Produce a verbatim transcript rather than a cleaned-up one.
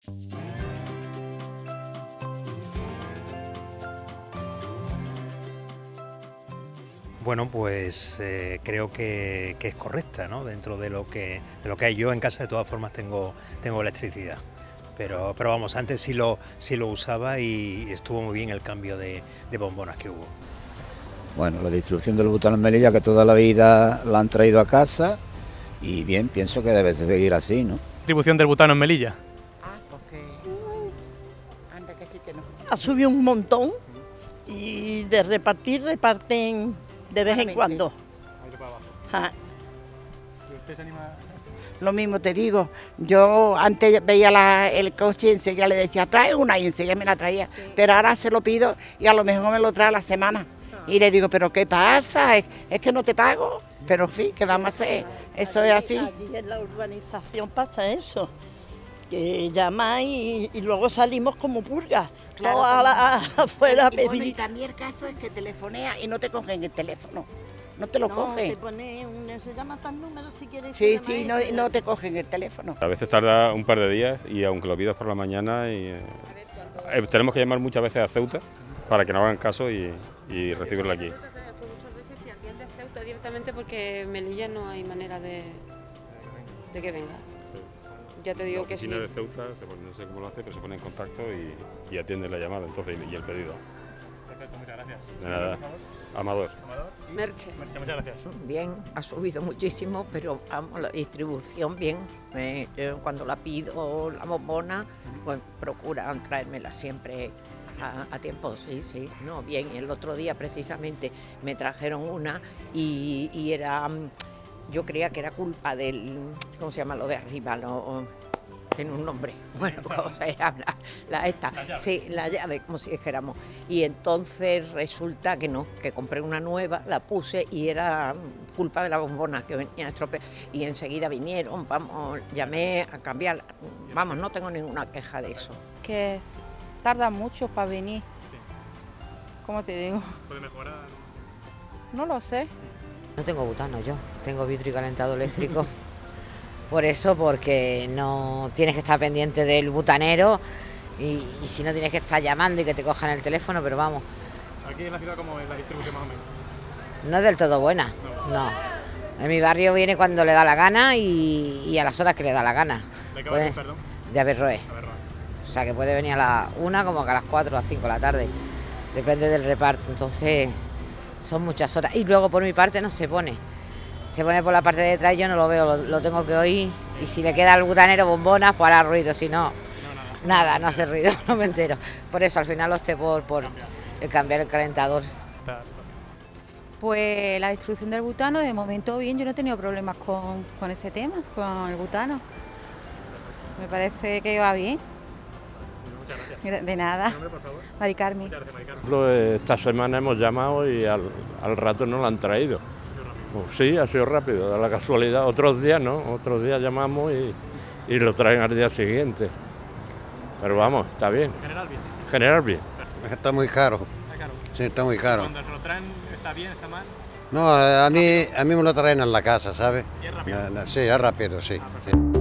Bueno, pues eh, creo que, que es correcta, ¿no? Dentro de lo que de lo que hay. Yo en casa de todas formas tengo tengo electricidad, pero pero vamos, antes sí lo sí lo usaba y estuvo muy bien el cambio de, de bombonas que hubo. Bueno, la distribución del butano en Melilla, que toda la vida la han traído a casa, y bien, pienso que debe seguir así, ¿no? Distribución del butano en Melilla. Ah, porque anda que sí que no. Ha subido un montón y de repartir reparten de vez en cuando. Ah. ¿Y usted se anima? Lo mismo te digo, yo antes veía la, el coche y enseguida le decía, trae una y enseguida me la traía, pero ahora se lo pido y a lo mejor me lo trae a la semana. Y le digo, pero ¿qué pasa? ¿Es, es que no te pago? Pero en fin, ¿qué vamos a hacer? Eso es así. Allí en la urbanización pasa eso, que llama y, y luego salimos como purgas, Claro, todas a la- afuera a y, bueno, y pedir. también el caso es que telefonea y no te cogen el teléfono, no te lo No, cogen. te pone un, se llama tal número si quieres. Sí, se sí, llama no, este. no te cogen el teléfono. A veces tarda un par de días y aunque lo pidas por la mañana, y, eh, eh, tenemos que llamar muchas veces a Ceuta para que nos hagan caso y, y recibirlo aquí. Muchas veces te atiende Ceuta directamente porque en Melilla no hay manera de, de que venga. Ya te digo La que sí. oficina de Ceuta, se pone- no sé cómo lo hace, pero se pone en contacto y, y atiende la llamada entonces y, y el pedido. Perfecto, muchas gracias. De nada. Amador. Merche. Muchas gracias. Bien, ha subido muchísimo, pero vamos, la distribución bien. Eh, yo cuando la pido, la bombona, pues procuran traérmela siempre a, a tiempo, sí, sí, no, bien. Y el otro día precisamente me trajeron una y, y era, mm, yo creía que era culpa del, ¿cómo se llama lo de arriba? Lo, tiene un nombre, bueno, ¿cómo se llama? La, la esta, La llave. sí, la llave, como si dijéramos. Y entonces resulta que no, que compré una nueva, la puse y era culpa de la bombona que venía estropeada. Y enseguida vinieron, vamos, llamé a cambiarla. Vamos, no tengo ninguna queja de eso. Que tarda mucho para venir. ¿Cómo te digo? ¿Puede mejorar? No lo sé. No tengo butano yo, tengo vidrio y calentado eléctrico. Por eso, porque no tienes que estar pendiente del butanero y, y si no tienes que estar llamando y que te cojan el teléfono, pero vamos, Aquí en la ciudad, ¿cómo es la distribución más o menos? no es del todo buena, no. En mi barrio viene cuando le da la gana y, y a las horas que le da la gana. ¿De qué Puede- barrio, perdón? de Averroes. A ver, va. O sea que puede venir a las una como que a las cuatro o a las cinco de la tarde. Depende del reparto. Entonces son muchas horas. Y luego por mi parte no se pone. Se pone por la parte de detrás, yo no lo veo, lo, lo tengo que oír. Y si le queda al butanero bombonas, pues hará ruido. Si no, nada, no hace ruido, no me entero. Por eso al final opté por, por el cambiar el calentador. Está- Pues la distribución del butano, de momento bien, yo no he tenido problemas con, con ese tema, con el butano. Me parece que va bien. Muchas gracias. Mira, de nada. ¿Tu nombre, por favor? Mari Carmen. Muchas gracias, Maricarmen. ejemplo, esta semana hemos llamado y al, al rato no la han traído. Pues sí, ha sido rápido, da la casualidad. Otros días no, otros días llamamos y, y lo traen al día siguiente. Pero vamos, está bien. En general, bien. General bien. Está muy caro, Está caro. sí, está muy caro. Cuando se lo traen, ¿está bien, está mal? No, a mí, a mí me lo traen en la casa, ¿sabes? Y es rápido. Sí, es rápido, sí. Ah, perfecto. sí.